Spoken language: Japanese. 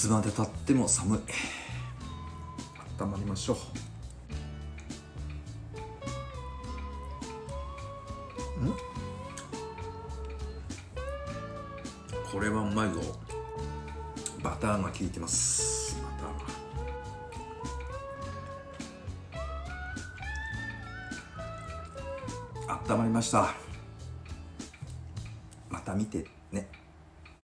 つまでたっても寒い。温まりましょう。これはうまいぞ。バターが効いてます。バターが温まりました。また見てね。